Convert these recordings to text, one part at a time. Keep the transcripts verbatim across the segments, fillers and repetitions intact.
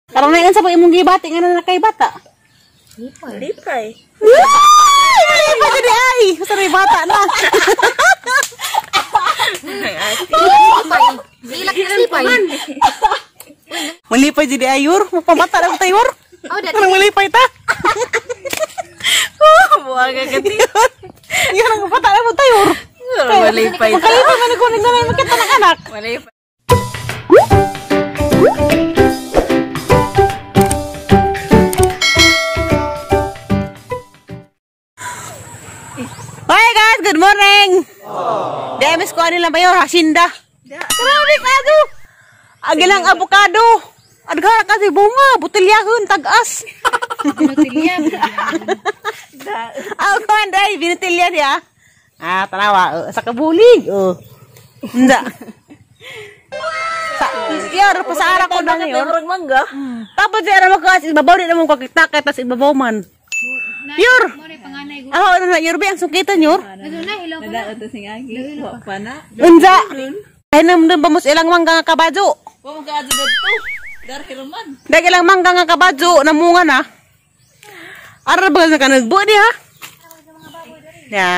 Karang na sa imong gibati nga na kay bata. Lipay. Lipay. Lipay jadi ay, sorry bata na. Lipay. Silak na lipay. Malipay jadi ayur, mapamata na tayor. Oh, dati. Karang malipay ta. Buang agad yun. Yan ang bata na mo tayor. Malipay ta. Makalipay man ko ning ganay makita ng anak. Malipay. Hi guys, good morning. Oh. Di miss ko nila bayo hasinda. Grabe kado. Agilang avocado. Adgara kasi bunga, butilyahan tag-as. Butilya. Ako kan dai binitilya dia. Ah, tanawa sa kabulig. Oh. Nda. Sa yar pasara ko na yor mangga. Tapos di ara makas ibabaw di namon ko kita kay tas ibabaw man. Yor. Ah, ano na yor ba ang sukitan yor? Nada to sing agi. Wa pa na. Unsa? Ay namdam bamos ilang mangga nga kabadyo. Wa mo kaadto dito. Dar hiruman. Dag ilang mangga nga kabadyo namunga na. Ara ba ka nagbo di ha? Ya.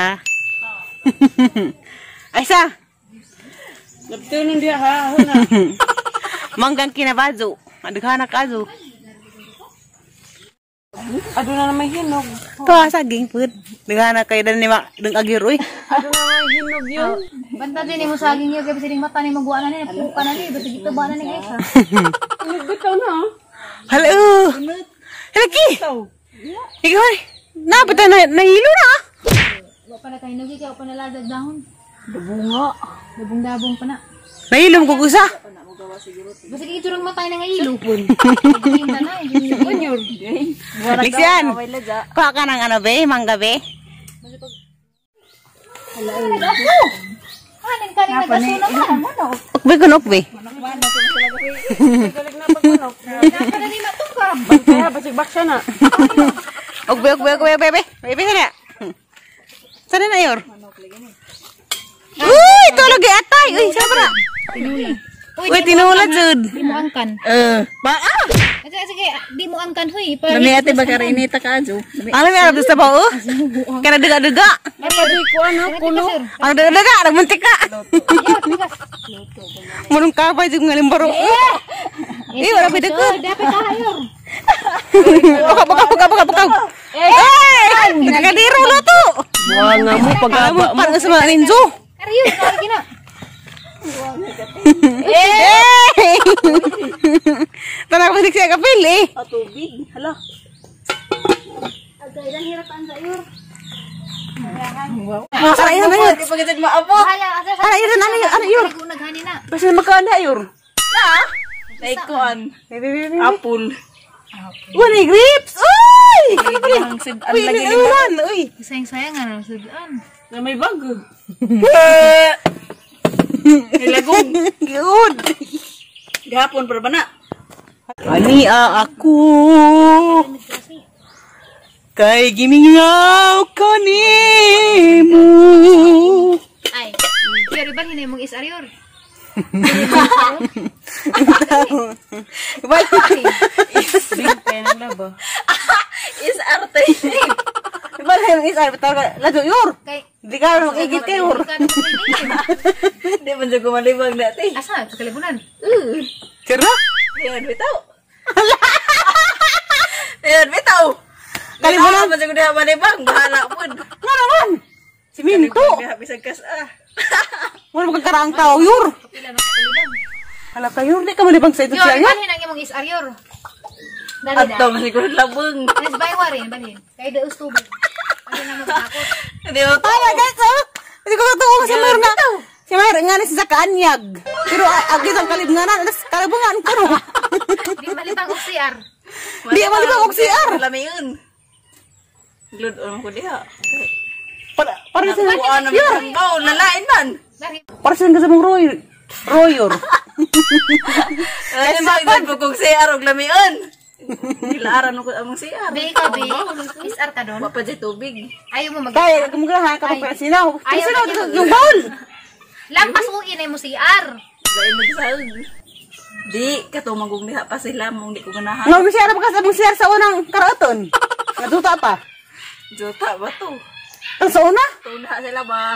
Ay sa. Labtunon dia ha, na. Manggang kinabadyo. Adaghanak kazo. Ado na naman hinog. To saging pud. Daghanak kay dan ni deng agiroy. Ado na naman hinog yun. Banta din mo saging yun, kasi mata ni magwa na ni, puka na ni, basta dito ba na ni guys ha? Bitaw na. Halo. Lagi. Ikaw ay. Napita na nahilo na. Wa pa na tayo nugi, kaya pa nalagag dahon. Bunga. Dabong-dabong pa na. Nahilom ko gusa. Basta kaya turang matay na nga ilo po. Hindi na na, hindi na. Liksian. Kuha ka ng ano be, mangga be. Hanin ka rin nagaso naman. Ukbe kunok be. Naka na ni matungkab. Kaya basig-bak siya na. Ukbe, ukbe, ukbe, ukbe, be. Be, sana. Sana na yor. Uy, ito lagi atay. Uy, sana na. Tinula. Uy, tinula jud. Di mo angkan. Eh, ba ah. Sige, sige, di mo angkan huy. Nami ate bakarinita ka ajo. Alam mo arab sa bao? Kana dega-dega. Napadi ko ano kulo. Ang dega-dega, nagmuntik ka. Munong kapay jud ngalimbaro. Eh, wala bidego. Dapat kahayor. Buka, buka, buka, buka, buka. Eh, nagkadiro lo to. Bunga mo pagaba mo. Parang sa ninjo. Ariyo, kaya gina. Eh! Tanang pasik siya kapil eh. Ah, tubig. Hala. Agay lang hirap ang gayor. Ara yun, ara yun. Di pa kita maabo. Hala, asa sa. Ara yun, ano yun, ano yun. Naghani na. Basta magkanda yun. Taikuan. Apple. Wala grapes. Uy! Ang sid ang Uy, lagi ulan. Uy. Sayang-sayang ano, sudan. na may bago. Hilagong. Good. Gahapon pa ba na? Ani ako. Kay gimingaw ko nimo. Ay, yori ba hinay mong is-arior? Bing penang labo. Is arte. Iba lang is arte. Lado yor. Kay, Di ka magigit yor. Di man jago malibag dati. asa, sa kalibunan? Kira? Ayan, bitaw. Ayan, bitaw. Kalibunan. Man jago diha malibag, bahala pud. Nga naman. Siminto. Diha bisag kas ah. Wala magkakaraang tao yor. Kapila na sa kalibunan. Hala ka yor. Di ka malibang sa ito siya Yori nga. ba hinay mong is-arior? Dali Ato na. masiguro labong. Alis ba yung warin? Balhin. Kaya daos tubig. Ano na magkakot? Di mo to. Hala guys oh. Hindi ko totoo si Mer nga. Si Mer nga ni sa kaanyag. Pero agit ang kalibnganan. Alas kalibungan ko no. Di malibang og C R. Di malibang og C R. Lamiyon. Glud on ko diha. Para para sa Kuan na mi bao lalain man. Balhin. para sa nga sa mong roy. Royor. Ano ba gud ko kung C R og lamiyon. Dilaran ko among C R. Be ka be. Is R ka doon. Wa pa jay tubig. Ayaw mo mag- Kaya kumugrahan ka pa sinaw. Ayaw Sinaw na niya. yung bowl. Lampas mo inay mo C R. Dahil nagsaog. Di, katumagong diha pa sila, mong di ko ganahan. Nga bisya ra bakas abong siya sa unang karaton. Natuta pa. Jota ba to? Ang sa una? Tuna sila ba?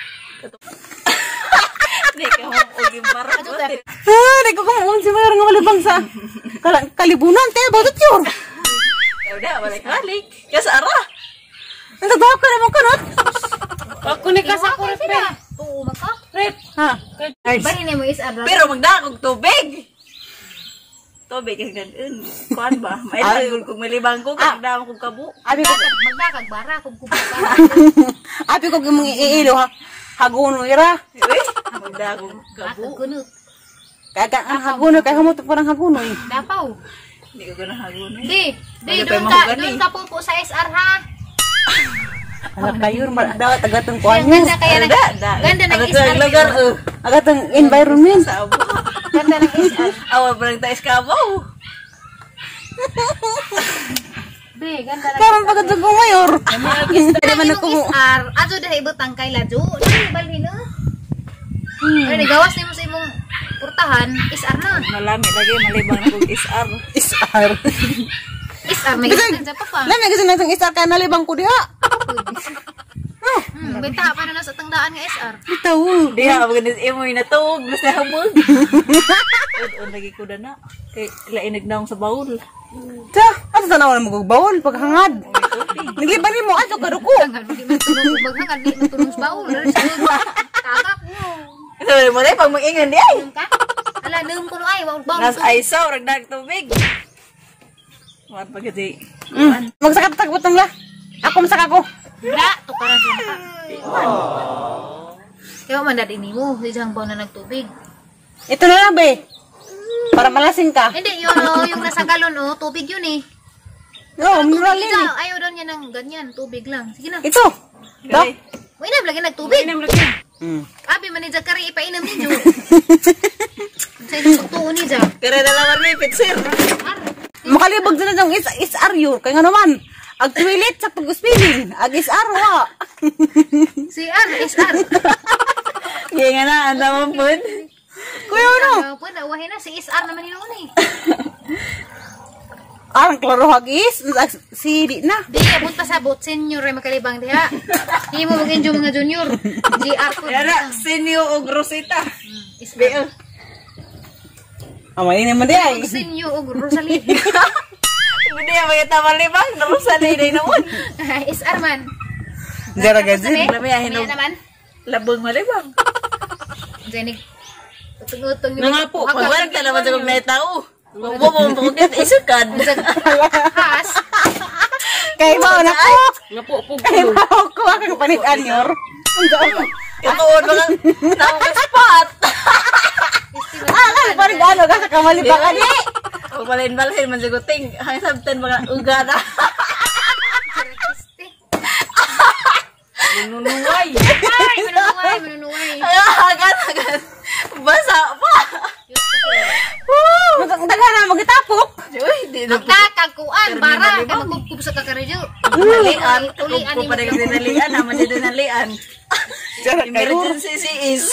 Di ka mo ugim marang. Ah, di ko kumuun si Mayor nga malibang sa kal- kalibunan. Kaya bautot yun. Ya udah, balik-balik. Kasara. Ang tagdahap ka naman kanot. Ako ni kasa ko rep. Oo, maka. Rep. Ha? Bari na mo is adra. Pero magdakog tubig. Tubig ang ganun. Kuan ba? May lagol kung malibang ko, kung damo kong kabu. Abi ko, Magdakag bara kung kubara. abi ko gumang iilo ha. Haguno ira. Uy, magdakog kabu. Ako kunut. Kaya ang haguno, kaya hamuto po ng haguno eh. Dapaw. Hindi ko ganang hagun eh. Di, di Ano pa doon yung ka, mahugani? doon ka pupo sa S R ha. Anak kayo, daw tagatong Ang kuan mo. ganda kaya ng Da, da. ganda ng Ano S to, R. ang lugar, oh. Agatong environment. Sa abo. Ganda ng S R. Awa, parang tayo iskabaw. Di, ganda ng Karon pagatong ko Mayor. Hindi man ako mo. S R. Ato dahil ibutang kay Laju. Di, balhin na. Ay, nagawas ni mo sa imong purtahan, S R na. Malami lagi, malibang na kong S R. Isar. S R, may Kasi, ganda pa pa. Lami kasi nang isar kaya nalibang ko diha. Hmm, benta pa na nasa tangdaan nga S R. Bitaw. Diha, maganis imoy na tuog, basta habog. O, lagi ko na na. Kay, lainig na akong sa baul. Ta, ato tanaw na magbawol paghangad. Nagliban ni mo ato karuko. Hangad, di man tulong maghangad, di man tulong sa baul. Lalo sa lubak. Tagap mo. Sabi mo na, pag mag-ingan di ay. Dum ka? Ala, dum ko no ay, wag baul. Nas ay saw, ragdag tubig. What pa kasi? Mm. Magsakat-takot ng la. Ako masaka ko. Da, tukaran siya ka. Kaya man dad ini mo, di siyang baon na nagtubig. Ito na lang be. Para malasing ka. Hindi, yun o, yung nasa galon o, tubig yun eh. No, mineral Tubig yun eh. daw, ayaw daw niya ng ganyan, tubig lang. Sige na. Ito. Ito. Ay, Uy na, lagi nagtubig. inam lagi. Mm. Abi, manidya kari, ipainom ni Jo. Sa ito suktuon ni Jo. Kira na lang ni pitsir. Makalibog na ng is is aryo. Kaya nga naman. Ag toilet sa pag-spilling. Ag is arwa. Si R, S R. Kaya nga na, ang naman po. Kuya ano? Uh, po, nawahin na, si S R naman yun eh. Arang klaro hagis. Sili na. Di, abot pa sa bot, senior ay makalibang diha. Hindi mo mag-enjoy mga junior. G R po. Kaya na, senyo o grosita. S Be, R. oh. Amay naman di ay. Senyo o Rosalie. Hindi yung mga tamalibang, narusalay na naman. S R man. Garagazin. Lamiyahin Ano ng naman? labong malibang. Diyanig. Utong-utong. Nga po, pag walang ka naman sa kong naitao. Huwag mo mo mo kong isukad. Has. Kaya ba na ko? Nga po, po. Kaya ba ko akong panit-anyor? Katuon mga tawag spot. Ah, kaya parang ano ka sa kamalibang ani. Huwag malain-malain man siguting. Hanggang sabtan mga ugana. Nununuway. Ay, manunuway, manunuway. Agad, agad. Basa pa. Magdaghan na magtapok. Uy, di na po. Magkakakuan, bara. Magkukub sa kakaradyo. Nalian. Ulian Kung ni pa rin kasi nalian, naman dito nalian. Emergency si is.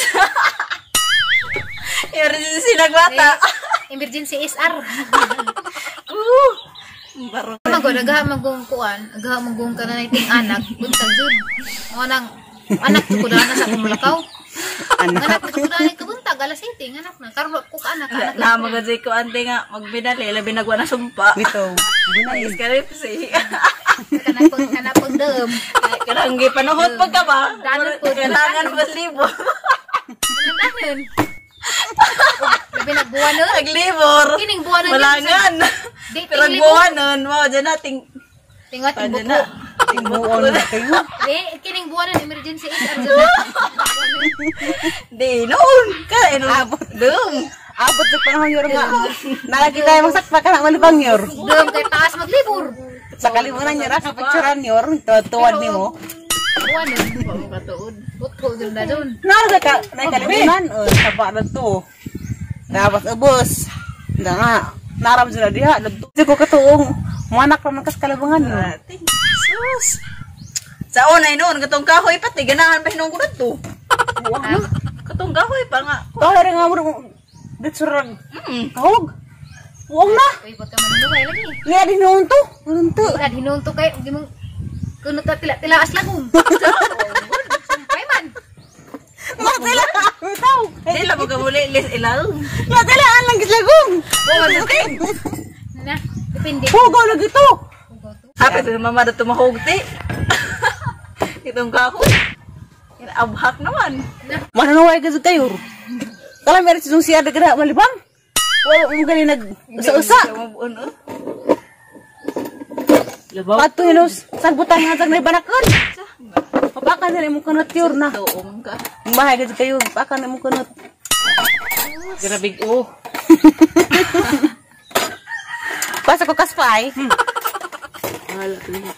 Emergency nagbata. Emergency S R. Uh, Baro. Magod, agaha magong kuan. Agaha magong ka na iting anak. Buntag jud. Mga nang anak ko na sa kumulakaw. Anak ko na ni kabuntag alas eighteen anak na. Karon ko ka anak anak. Na magazay ko ante nga magbinali labi nagwa na sumpa. Bito. Ayos ka rin si. Kanang pag kanang pag dem. Kanang gipanahot pag ka ba? Danon po. Kailangan mas libo. Danon. Labi nagbuwan nun. Naglibor. Kining buwan nun. Malangan. Di, Pero tingli buwan nun, mo dyan nating Tingot Pwede buko. na. Buon na kayo. Di, kining buwan nun emergency S R jud. Di noon. Kain abot. Dum. Abot sa panahon yor nga. Nalagi tayo magsakpa ka na malibang yor. Dum kay taas maglibor. Sa kalibunan yor, kapagsuran yor, tuwad ni mo. Buwan nun. Bago katuod. Butko jud na dun. Nara ka, na kalibunan. O, saba na to. Dapat ubos. Hindi nga. Naram sila diha. Hindi ko katuong. Manak naman kas kalibangan yun. Ating sus. Sa unay noon, katong kahoy pati, ganahan pa hinong kunad to. Ah, Katong kahoy pa nga. Kaya rin nga mo Ditsurag. Kahog. Huwag na. Uy, wag ka manunuhay lagi. Liya din noon to. Unto. Wala, hinunto kayo. Huwag mong kunot na tila-tilaas lang kung. Sumpay man. Matila ka. Itaw. Di lang mo ka muli, lis ilaw. Matilaan lang gitlagong. Na, depende. Hugaw lagi to. Hugaw to. Hapit na mama na tumahugti. Itong kako. Abhak naman. Mananaway ka sa kayo. Kala meron sinong siya na malibang. Wala mo galing nag-usa-usa. Pato hinos. Sagbutan nga sa naibanakan. Papakan na mo kanot yun na. Doong ka. Bahay ka sa kayo. Papakan na mo kanot. Grabig oh. Basta ko kaspay. Wala ko niya.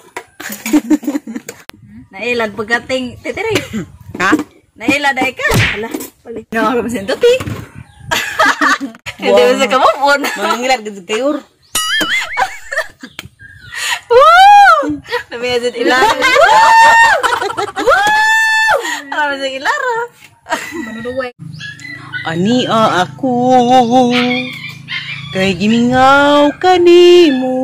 Nailan pagkating titiri. Ha? Nailan dahil ka. Hala. Pali. Nakakala mo sintuti. Hindi mo sa kamapon. Mangilat ka sa kayo. Woo! Namiyasin ilara. Woo! Namiyasin ilara. Manunuhay. Ani a ako kay gimingaw kanimo.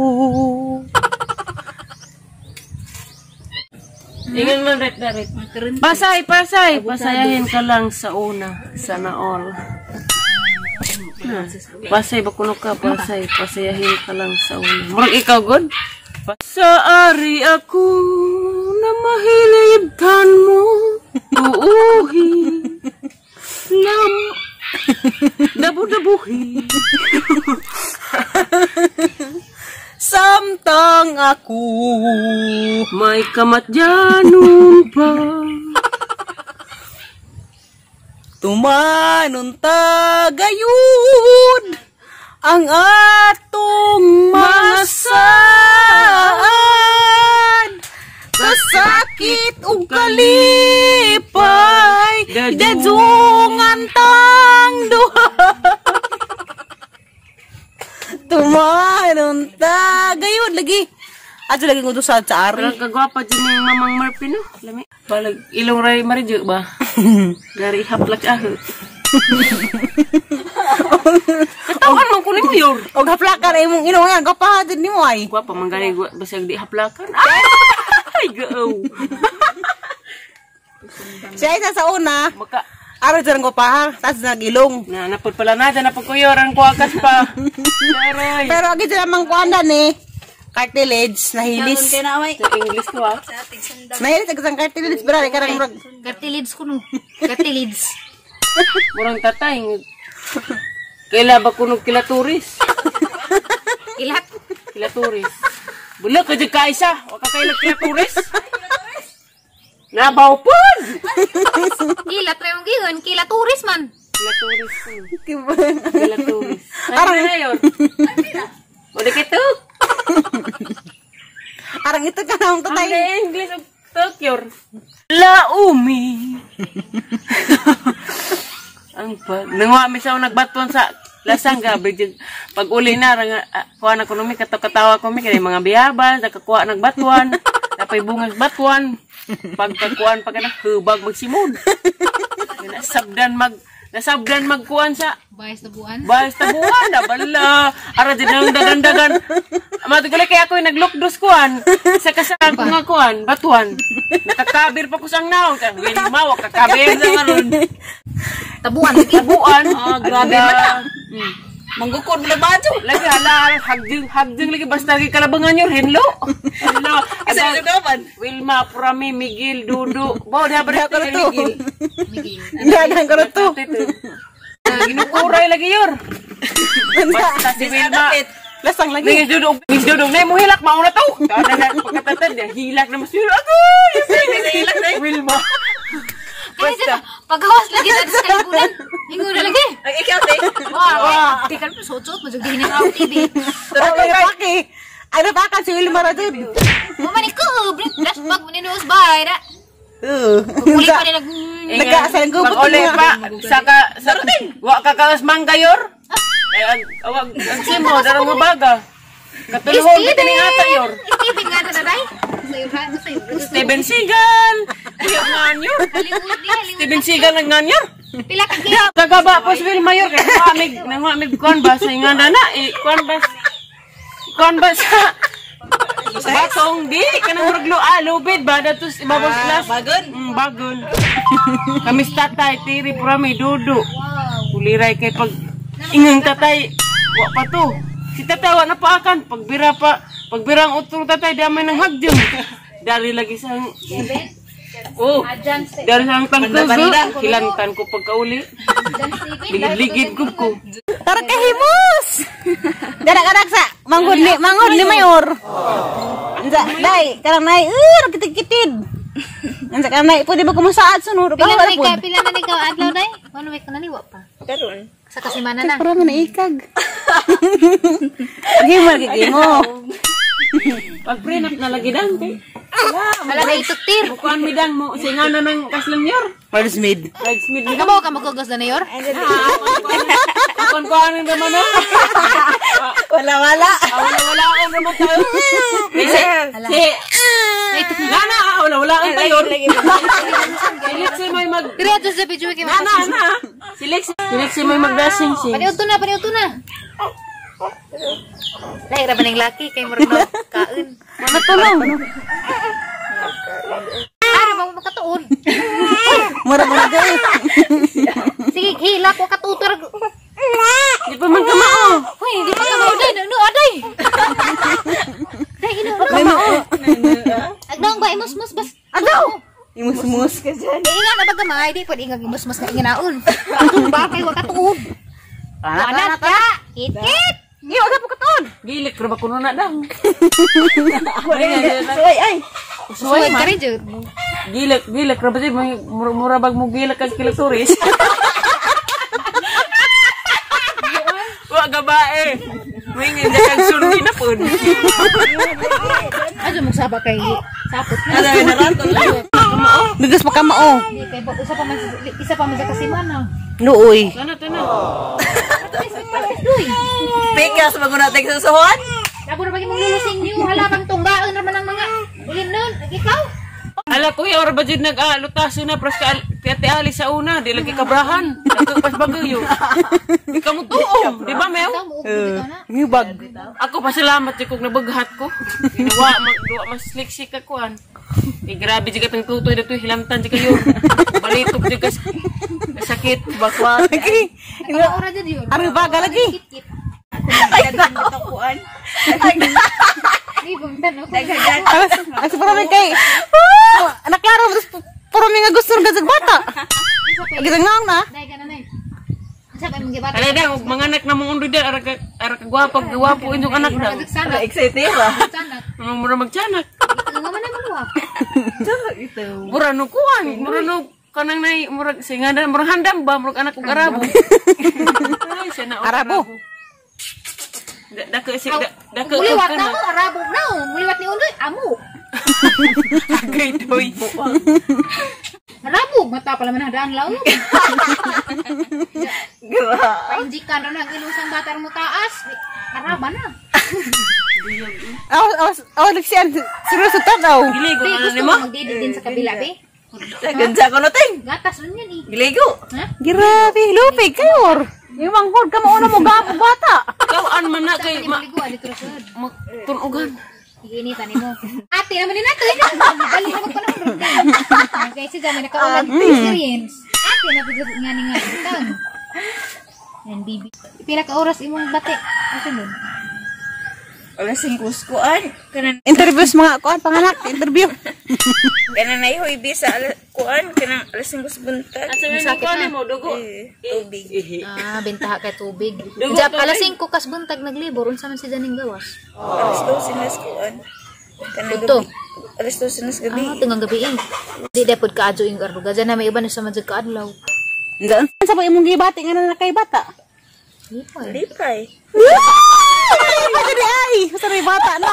Ingan mo ret na ret. Pasay, pasay. Pasayahin ka lang sa una. Sana all. Ha, pasay, bakuno ka, pasay. Pasayahin ka lang sa una. Murag ikaw, God? Pasaari ako na mahilibtan mo. Uuhi. Nam... Dabu-dabuhi. Samtang ako May kamatyanon pa. tumanunta gayon ang atong masaan. Kasakit ug kalipay dadungan tang duha. Tumanunta gayon lagi. Ato lagi ngudo sa sa ari. Parang kagwapa dyan yung mamang Murphy, no? Lami. Balag ilong ray marijo ba? Dari haplak aho. Katawan mo kunin mo yun. Og haplakan ay imong inong yan kapahadid nimo ay. Gwapa manggani gwa basag di haplakan. Ay, go. Siya isa sa una, Maka araw dyan ko pa ha, tapos nagilong. na napod pala na dyan napod kuyoran ko akas pa. Daray. Pero agi dyan namang kuandan eh, cartilage, nahilis. Kaya na may. Sa English ko ah. Nahilis agi sa cartilage, bro, ay karang murag. Cartilids ko no. Cartilids. Murang tatay. Kaila ba kunog kila turis? Ilat. Kila turis. Bulak ka dyan kaisa. Waka kaila kila turis. Nabaw pun! Ilat rin yung giyon. Kila turis man. Kila turis po. Kila turis. Ano na yun? Ulit ito. Arang ito ka namang Ang tatay. English of Tokyo. Laumi. Ang pag... Nangwa mi sa nagbatuan sa Lasanga. Pag uli na, uh, kuha na ko numi, katawa ko mi, kaya mga biyabas, nakakuha nagbatuan, tapay bungas batuan, pagkakuan pag na, hubag magsimod. Nasabdan mag... Nasabdan magkuhan sa Bayas na buwan. bayas tabuan na bala. Ara din ang dagan-dagan. Matugulay kaya ako yung naglukdos kuhan. Sa kasaan ko nga kuhan, batuan. Nakakabir pa ko sang naon. Wilma, wak kakabir na nga nun. Tabuan. Tabuan. Ah, grabe na. Hmm. Manggukod mo na badyo. Lagi hala, hagding, hagding lagi. Basta lagi kalabangan yun. Hello. Hello. Kasi Ada, ito naman. Wilma, Prami, Miguel, Dudu. Bawa diha ba Diha ko na to. Miguel? Dagan ko na to. Ginukuray lagi yun. Basta si Wilma. Lasang lagi. Nangis dudog, nangis dudog. Nay mo hilak, mauna to. Kada na, pagkatatad niya, hilak na mas yun. Ako! Yung hilak na yung Wilma. Kaya siya, paghawas lagi na sa kalibunan. Hingo na lagi. Ang ikaw, te. Wah, di kan suot-suot, majugihin ang T V. Pero ay paki. Ay napakan si Wilma ra dun. Mamani ko, flashback mo ninuos bahay na. Uh. Uli pa rin nag... Nag-aasal ko Pag uli pa, saka, sa wa ka kakas manggayor. Ay, ang, awag, ang simo, darang mga baga. Katulungan kita ni ata yor. Steven nga na naday. Sa'yo ha, sa'yo. Steven Seagal. Iya nga nyor. Hollywood di, Hollywood. Steven Seagal ang nga nyor. Pila ka gid. Kagaba po Will Mayor kay nangwamig nangwamig kon ba sa inganda na i kon ba kon ba sa batong di kanang murag lo alubid ba datos ibabos class Bagon? mm, bagon. Kami sa tatay tiri pura may dudu. Uliray kay pag ingang tatay wa pa to. Si tatay wa na pa akan pagbira pa pagbirang utong tatay damay nang hagjong. Dari lagi sang oh, dari sang tangkuso, hilantan ko pagkauli. Ligid-ligid ko ko. Tara kay himus. Dadak-dadak sa manghud ni manghud ni Mayor. Anza dai karang nai uh kitid-kitid. Anza karang nai pwede ba kumasaad sunod Pila na ikaw, pila na ikaw adlaw day? Ano may kananiwa pa? Karon. Sa kasimana na. Pero man ikag. Gimal gigi mo. Pag prenup na lagi dang kay. Wala na itutir. Bukuan mi dang mo singana ng kaslang yor. Bridesmaid. Bridesmaid mi. Kamu ka magkugos na niyor? Kon ko aning naman no. Wala wala. Wala wala ako naman tayo. Si si Nana, wala wala ang tayo. Silik si may mag Dire ato sa video kay Nana na. Silik silik si may magdasing si. Paniud to na, paniud to na. Lahi ra ba ning laki kay murag na kaon. Mana tulong? Ara mo makatuon. Mura-mura gay. Sige, hila ko katutor. Di pa man kamao. Hoy, di pa ka mao day, no aday. Day ino na kamao. Agdong ba imus-mus bas. Adaw. Imus-mus. Inga na ba gamay, di pwede ingag imus-mus nga inginaon. Ang bakay wa katuod. Anak ka, kit-kit. Iyo ada pagkatuon. Gilik ra ba kuno na dang. Suway ay. Suway ka rin jud. Gilik gilik ra ba di mura bag mo gilik kag kilaturis. Wa gabae. Wingin da kag sundi na pud. Ajo mo saba kay sapot na. Ada na ranton lang. Dugas pa ka mao. Di kay pa usa pa man isa pa man sa kasimana. Luoy. Kana tana. Duy. Pikas magunating susuhon. Labo na bagi mong lulusing niyo, halabang tunggaan naman ang mga ulin nun. Ikaw? Ala ko ora ba jud nag-alutaso na pras ka piyate ali sa una, di lagi kabrahan. Dako pas bagayo. Ikaw mo tuo, di ba mew? Ikaw mo ikaw na. New bag. Ako pasalamat jud kog nabaghat ko. Ginawa mag duwa mas slick ka kuan. Eh grabe jud katong tutoy dito hilamtan jud kayo. Balitok jud kas sakit bakwat. Lagi. Ikaw ora jud yun. Ari baga lagi. Kit-kit. Kuan. Di bumtan ako. Alas, alas puro may kay. Anak klaro terus puro may nga gusto ng gazag bata. Lagi ngong na. Dai ka na nay. Sa pa mong gibata. Ala daw manganak na mong undoy ara ka ara ka gwapo gwapo inyong anak daw. Sana. Excited ba? Sana. Mga mura magtianak. Ito nga man naman wa. Ito. Mura no kuan, mura no kanang nay murag singada murag handam ba murag anak ko arabo. Ay siya na Arabo. Dako si dako Muliwat na mo, arabo na. Muliwat ni undoy, amo. Agay toy. Arabo, mata pala man hadaan law. Gra. Painjikan ra na ang ilusang bata mo taas. Araba na. Awas, awas, awas nagsiyan. Seryoso ta daw. Giligo Be, na gusto nimo. mo magdidid din sa kabila, be? Gansa ko no ting. Gatas rin yan eh. Giligo. Ha? Grabe, lupig kayo. Yung manghod ka mauna mo gapo bata. Kawan man na kay Kay ma maligo, dito ra sud. tunugan. Iinitan ni mo. Ate naman din nato. Dali na magpanahon. Okay, si Jami nakaulan experience. Ate na pud nga ni nga bitang. And bibi. Pila ka oras imong bate? Asa nun? Alas singkus kuan. Kanan Interviews mga kuan panganak, interview. kanan ay hoy di sa alas kuan kanang alas singkus buntag. Asa man Sakit ko na. mo dugo. Eh, Tubig. Ah, bentaha kay tubig. Dugo, Jap tubig. alas singko kas buntag naglibor unsa man si Janing gawas? Alas dos sinas kuan. Kanang Ito. gabi. Alas dos sinas gabi. Ah, tingang gabi eh. Di depod ka adyo yung arduga. Diyan na may iba na sa madjag ka adlaw. Daan sa pa imong gibati nga na kay bata. Lipay. Lipay. Ay, dali ay, sa bata na.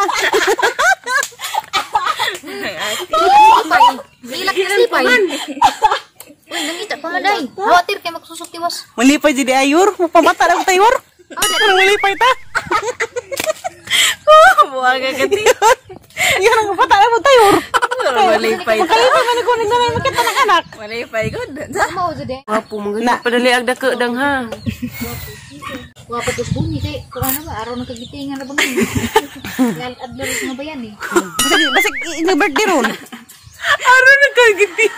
Lipay. Ilak na lipay. Uy, nangita pa man day. Hawatir kay magsusuktiwas. Malipay jadi ayur, mapamata na ko tayor. Oh, dali. Parang malipay ta. Buwaga ka ti. Yan ang mapata na mo tayor. Malipay. Kalipay man ko ning nanay makita ng anak. Malipay good. Mao jud eh. Wapo mga padali ag dako dang ha. Wa pa pus bumi kay kung ano ba araw nang kagitingan na bang. Lal adlaw nga bayan eh. Basig basig yung birthday ron. Aro na kagiti.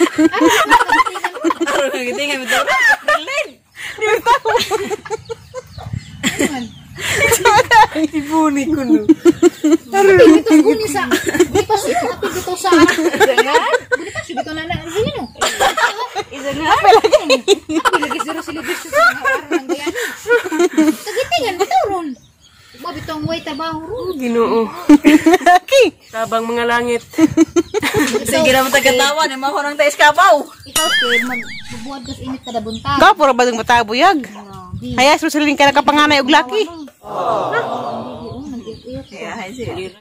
Araw nga gitingan mo daw. Berlin. Ibuni ko no. Ito bumi sa. Di pa siya ito dito sa. Jangan. Di pa siya dito na na. Ano no? Isa nga. Ako lagi zero celebration sa araw ng bayan. Kagitingan mo daw ron. Mabitong way trabaho ron. Ginoo. Okay. Tabang mga langit. Sige na mo tagatawa ni mo nang tais kabaw. Ikaw kay magbubuhat kas init kada buntag. Gapo ra ba ding matabuyag? Hayas mo siling ka nakapanganay og laki. Oh, nag-iyak. Yeah, hay sige.